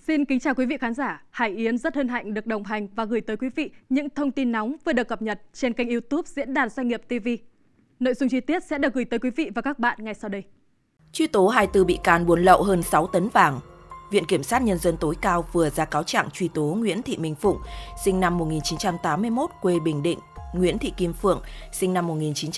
Xin kính chào quý vị khán giả. Hải Yến rất hân hạnh được đồng hành và gửi tới quý vị những thông tin nóng vừa được cập nhật trên kênh YouTube Diễn đàn Doanh nghiệp TV. Nội dung chi tiết sẽ được gửi tới quý vị và các bạn ngay sau đây. Truy tố 24 bị can buôn lậu hơn 6 tấn vàng. Viện Kiểm sát Nhân dân tối cao vừa ra cáo trạng truy tố Nguyễn Thị Minh Phụng, sinh năm 1981, quê Bình Định, Nguyễn Thị Kim Phượng, sinh năm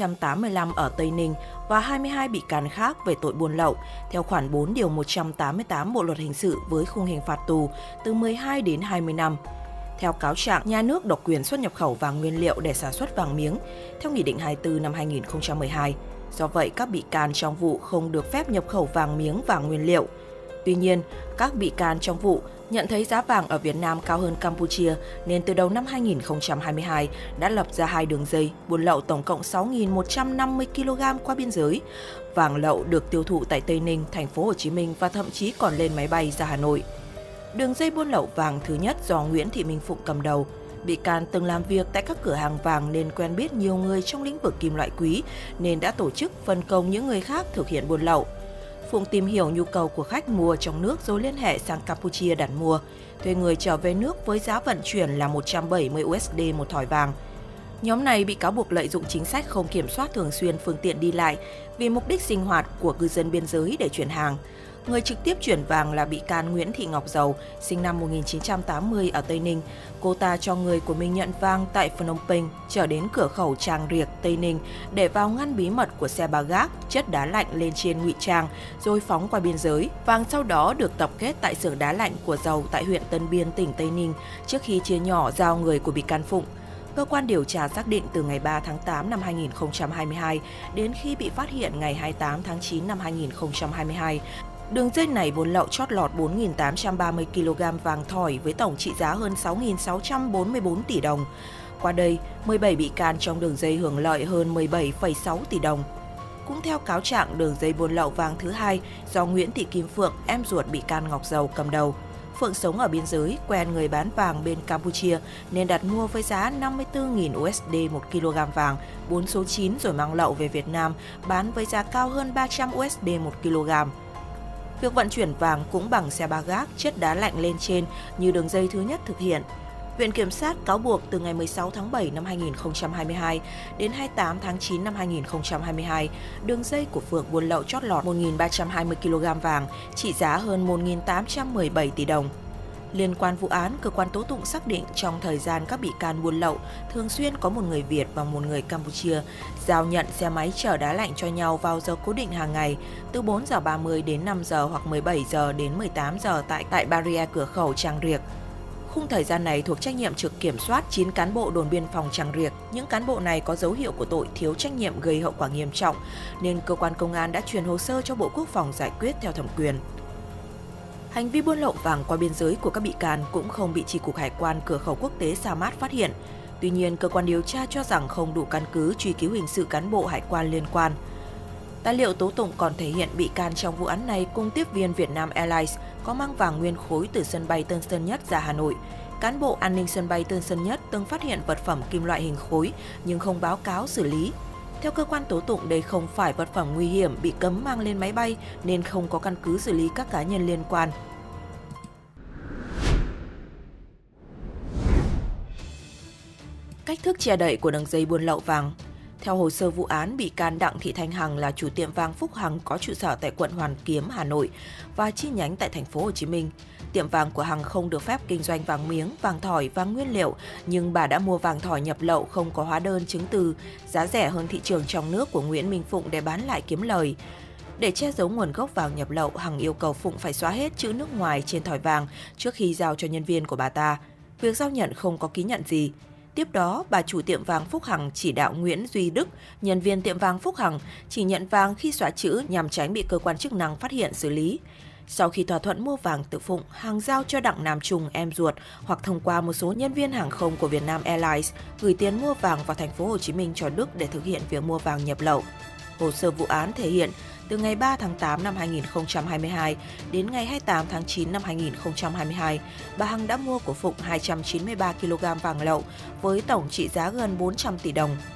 1985 ở Tây Ninh và 22 bị can khác về tội buôn lậu, theo khoản 4 điều 188 Bộ Luật Hình sự với khung hình phạt tù từ 12 đến 20 năm. Theo cáo trạng, nhà nước độc quyền xuất nhập khẩu vàng nguyên liệu để sản xuất vàng miếng, theo Nghị định 24 năm 2012. Do vậy, các bị can trong vụ không được phép nhập khẩu vàng miếng và nguyên liệu. Tuy nhiên, các bị can trong vụ nhận thấy giá vàng ở Việt Nam cao hơn Campuchia nên từ đầu năm 2022 đã lập ra 2 đường dây buôn lậu tổng cộng 6.150 kg qua biên giới. Vàng lậu được tiêu thụ tại Tây Ninh, thành phố Hồ Chí Minh và thậm chí còn lên máy bay ra Hà Nội. Đường dây buôn lậu vàng thứ nhất do Nguyễn Thị Minh Phụng cầm đầu. Bị can từng làm việc tại các cửa hàng vàng nên quen biết nhiều người trong lĩnh vực kim loại quý nên đã tổ chức phân công những người khác thực hiện buôn lậu. Phụng tìm hiểu nhu cầu của khách mua trong nước rồi liên hệ sang Campuchia đặt mua, thuê người trở về nước với giá vận chuyển là 170 USD một thỏi vàng. Nhóm này bị cáo buộc lợi dụng chính sách không kiểm soát thường xuyên phương tiện đi lại vì mục đích sinh hoạt của cư dân biên giới để chuyển hàng. Người trực tiếp chuyển vàng là bị can Nguyễn Thị Ngọc Dầu, sinh năm 1980 ở Tây Ninh. Cô ta cho người của mình nhận vàng tại Phnom Penh, trở đến cửa khẩu Trang Riệc, Tây Ninh để vào ngăn bí mật của xe ba gác, chất đá lạnh lên trên ngụy trang, rồi phóng qua biên giới. Vàng sau đó được tập kết tại xưởng đá lạnh của Dầu tại huyện Tân Biên, tỉnh Tây Ninh, trước khi chia nhỏ giao người của bị can Phụng. Cơ quan điều tra xác định từ ngày 3 tháng 8 năm 2022 đến khi bị phát hiện ngày 28 tháng 9 năm 2022, đường dây này buôn lậu chót lọt 4.830 kg vàng thỏi với tổng trị giá hơn 6.644 tỷ đồng. Qua đây, 17 bị can trong đường dây hưởng lợi hơn 17,6 tỷ đồng. Cũng theo cáo trạng, đường dây buôn lậu vàng thứ hai do Nguyễn Thị Kim Phượng, em ruột bị can Ngọc Dầu cầm đầu. Phượng sống ở biên giới, quen người bán vàng bên Campuchia nên đặt mua với giá 54.000 USD 1 kg vàng 4 số 9 rồi mang lậu về Việt Nam bán với giá cao hơn 300 USD 1 kg. Việc vận chuyển vàng cũng bằng xe ba gác, chất đá lạnh lên trên như đường dây thứ nhất thực hiện. Viện Kiểm sát cáo buộc từ ngày 16 tháng 7 năm 2022 đến 28 tháng 9 năm 2022, đường dây của Phượng buôn lậu chót lọt 1.320 kg vàng, trị giá hơn 1.817 tỷ đồng. Liên quan vụ án, cơ quan tố tụng xác định trong thời gian các bị can buôn lậu, thường xuyên có một người Việt và một người Campuchia giao nhận xe máy chở đá lạnh cho nhau vào giờ cố định hàng ngày, từ 4 giờ 30 đến 5 giờ hoặc 17 giờ đến 18 giờ tại barrier cửa khẩu Trang Riệc. Khung thời gian này thuộc trách nhiệm trực kiểm soát 9 cán bộ đồn biên phòng Trang Riệc. Những cán bộ này có dấu hiệu của tội thiếu trách nhiệm gây hậu quả nghiêm trọng, nên cơ quan công an đã chuyển hồ sơ cho Bộ Quốc phòng giải quyết theo thẩm quyền. Hành vi buôn lậu vàng qua biên giới của các bị can cũng không bị Chi cục Hải quan cửa khẩu quốc tế Sa Mát phát hiện. Tuy nhiên, cơ quan điều tra cho rằng không đủ căn cứ truy cứu hình sự cán bộ hải quan liên quan. Tài liệu tố tụng còn thể hiện bị can trong vụ án này cùng tiếp viên Vietnam Airlines có mang vàng nguyên khối từ sân bay Tân Sơn Nhất ra Hà Nội. Cán bộ an ninh sân bay Tân Sơn Nhất từng phát hiện vật phẩm kim loại hình khối nhưng không báo cáo xử lý. Theo cơ quan tố tụng, đây không phải vật phẩm nguy hiểm bị cấm mang lên máy bay nên không có căn cứ xử lý các cá nhân liên quan. Cách thức che đậy của đường dây buôn lậu vàng. Theo hồ sơ vụ án, bị can Đặng Thị Thanh Hằng là chủ tiệm vàng Phúc Hằng có trụ sở tại quận Hoàn Kiếm, Hà Nội và chi nhánh tại thành phố Hồ Chí Minh. Tiệm vàng của Hằng không được phép kinh doanh vàng miếng, vàng thỏi, vàng nguyên liệu, nhưng bà đã mua vàng thỏi nhập lậu không có hóa đơn chứng từ, giá rẻ hơn thị trường trong nước của Nguyễn Minh Phụng để bán lại kiếm lời. Để che giấu nguồn gốc vàng nhập lậu, Hằng yêu cầu Phụng phải xóa hết chữ nước ngoài trên thỏi vàng trước khi giao cho nhân viên của bà ta. Việc giao nhận không có ký nhận gì. Tiếp đó, bà chủ tiệm vàng Phúc Hằng chỉ đạo Nguyễn Duy Đức, nhân viên tiệm vàng Phúc Hằng, chỉ nhận vàng khi xóa chữ nhằm tránh bị cơ quan chức năng phát hiện xử lý. Sau khi thỏa thuận mua vàng từ Phụng, Hằng giao cho Đặng Nam Trung, em ruột, hoặc thông qua một số nhân viên hàng không của Vietnam Airlines gửi tiền mua vàng vào thành phố Hồ Chí Minh cho Đức để thực hiện việc mua vàng nhập lậu. Hồ sơ vụ án thể hiện từ ngày 3 tháng 8 năm 2022 đến ngày 28 tháng 9 năm 2022, bà Hằng đã mua của Phụng 293 kg vàng lậu với tổng trị giá gần 400 tỷ đồng.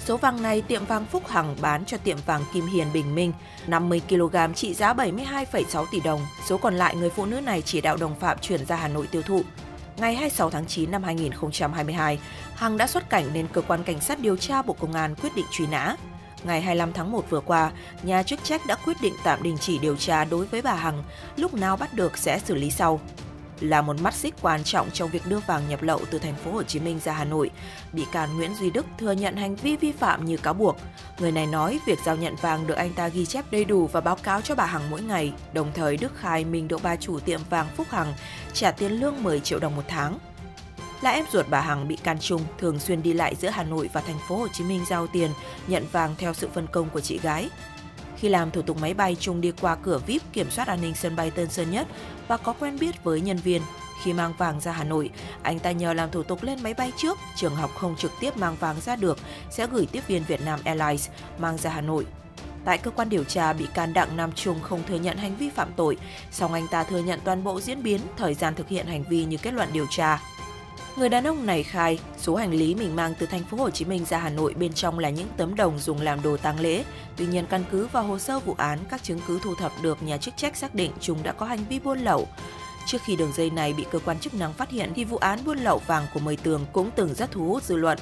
Số vàng này tiệm vàng Phúc Hằng bán cho tiệm vàng Kim Hiền Bình Minh 50 kg trị giá 72,6 tỷ đồng. Số còn lại người phụ nữ này chỉ đạo đồng phạm chuyển ra Hà Nội tiêu thụ. Ngày 26 tháng 9 năm 2022, Hằng đã xuất cảnh nên cơ quan cảnh sát điều tra Bộ Công an quyết định truy nã. Ngày 25 tháng 1 vừa qua, nhà chức trách đã quyết định tạm đình chỉ điều tra đối với bà Hằng, lúc nào bắt được sẽ xử lý sau. Là một mắt xích quan trọng trong việc đưa vàng nhập lậu từ thành phố Hồ Chí Minh ra Hà Nội, bị can Nguyễn Duy Đức thừa nhận hành vi vi phạm như cáo buộc. Người này nói việc giao nhận vàng được anh ta ghi chép đầy đủ và báo cáo cho bà Hằng mỗi ngày. Đồng thời Đức khai mình được bà chủ tiệm vàng Phúc Hằng trả tiền lương 10 triệu đồng một tháng. Là em ruột bà Hằng, bị can Trung thường xuyên đi lại giữa Hà Nội và thành phố Hồ Chí Minh giao tiền, nhận vàng theo sự phân công của chị gái. Khi làm thủ tục máy bay, Trung đi qua cửa VIP kiểm soát an ninh sân bay Tân Sơn Nhất và có quen biết với nhân viên. Khi mang vàng ra Hà Nội, anh ta nhờ làm thủ tục lên máy bay trước, trường hợp không trực tiếp mang vàng ra được sẽ gửi tiếp viên Vietnam Airlines mang ra Hà Nội. Tại cơ quan điều tra, bị can Đặng Nam Trung không thừa nhận hành vi phạm tội, song anh ta thừa nhận toàn bộ diễn biến, thời gian thực hiện hành vi như kết luận điều tra. Người đàn ông này khai, số hành lý mình mang từ thành phố Hồ Chí Minh ra Hà Nội bên trong là những tấm đồng dùng làm đồ tang lễ. Tuy nhiên, căn cứ vào hồ sơ vụ án, các chứng cứ thu thập được, nhà chức trách xác định Trung đã có hành vi buôn lậu. Trước khi đường dây này bị cơ quan chức năng phát hiện thì vụ án buôn lậu vàng của Mười Tường cũng từng rất thu hút dư luận.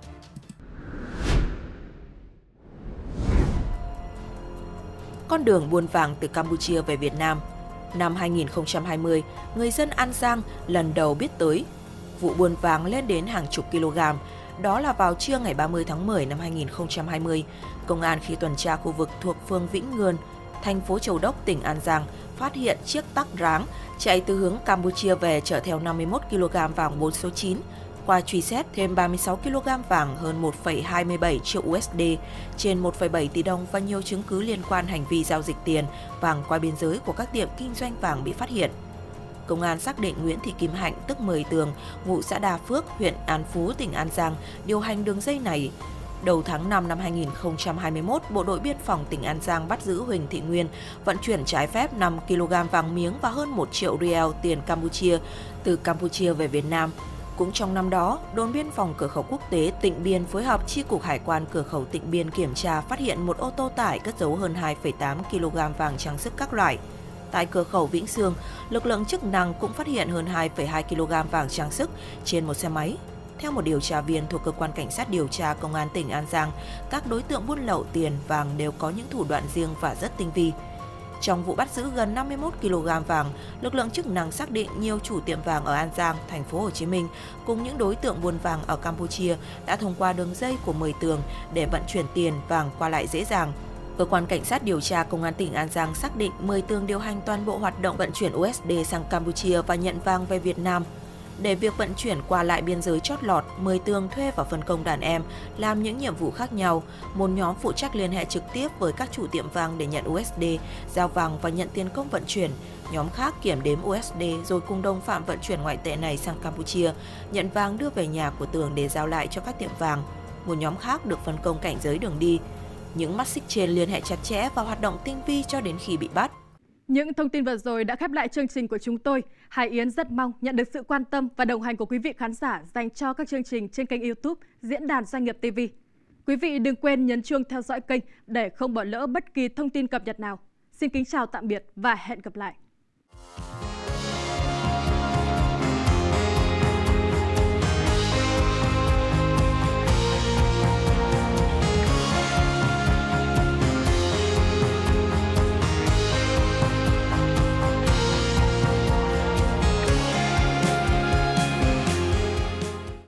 Con đường buôn vàng từ Campuchia về Việt Nam. Năm 2020, người dân An Giang lần đầu biết tới vụ buôn vàng lên đến hàng chục kg. Đó là vào trưa ngày 30 tháng 10 năm 2020, công an khi tuần tra khu vực thuộc phường Vĩnh Ngươn, thành phố Châu Đốc, tỉnh An Giang, phát hiện chiếc tắc ráng chạy từ hướng Campuchia về chở theo 51 kg vàng 4 số 9. Qua truy xét, thêm 36 kg vàng hơn 1,27 triệu USD, trên 1,7 tỷ đồng và nhiều chứng cứ liên quan hành vi giao dịch tiền, vàng qua biên giới của các tiệm kinh doanh vàng bị phát hiện. Công an xác định Nguyễn Thị Kim Hạnh, tức Mười Tường, ngụ xã Đa Phước, huyện An Phú, tỉnh An Giang, điều hành đường dây này. Đầu tháng 5 năm 2021, Bộ đội Biên phòng tỉnh An Giang bắt giữ Huỳnh Thị Nguyên vận chuyển trái phép 5 kg vàng miếng và hơn 1 triệu rial tiền Campuchia từ Campuchia về Việt Nam. Cũng trong năm đó, đồn biên phòng cửa khẩu quốc tế Tịnh Biên phối hợp chi cục hải quan cửa khẩu Tịnh Biên kiểm tra phát hiện một ô tô tải cất giấu hơn 2,8 kg vàng trang sức các loại. Tại cửa khẩu Vĩnh Sương, lực lượng chức năng cũng phát hiện hơn 2,2 kg vàng trang sức trên một xe máy. Theo một điều tra viên thuộc cơ quan cảnh sát điều tra công an tỉnh An Giang, các đối tượng buôn lậu tiền vàng đều có những thủ đoạn riêng và rất tinh vi. Trong vụ bắt giữ gần 51 kg vàng, lực lượng chức năng xác định nhiều chủ tiệm vàng ở An Giang, thành phố Hồ Chí Minh cùng những đối tượng buôn vàng ở Campuchia đã thông qua đường dây của Mười Tường để vận chuyển tiền vàng qua lại dễ dàng. Cơ quan cảnh sát điều tra công an tỉnh An Giang xác định Mười Tường điều hành toàn bộ hoạt động vận chuyển USD sang Campuchia và nhận vàng về Việt Nam. Để việc vận chuyển qua lại biên giới chót lọt, Mười Tường thuê và phân công đàn em làm những nhiệm vụ khác nhau. Một nhóm phụ trách liên hệ trực tiếp với các chủ tiệm vàng để nhận USD, giao vàng và nhận tiền công vận chuyển. Nhóm khác kiểm đếm USD rồi cùng đồng phạm vận chuyển ngoại tệ này sang Campuchia, nhận vàng đưa về nhà của Tường để giao lại cho các tiệm vàng. Một nhóm khác được phân công cảnh giới đường đi. Những mắt xích trên liên hệ chặt chẽ và hoạt động tinh vi cho đến khi bị bắt. Những thông tin vừa rồi đã khép lại chương trình của chúng tôi. Hải Yến rất mong nhận được sự quan tâm và đồng hành của quý vị khán giả dành cho các chương trình trên kênh YouTube Diễn đàn Doanh nghiệp TV. Quý vị đừng quên nhấn chuông theo dõi kênh để không bỏ lỡ bất kỳ thông tin cập nhật nào. Xin kính chào tạm biệt và hẹn gặp lại.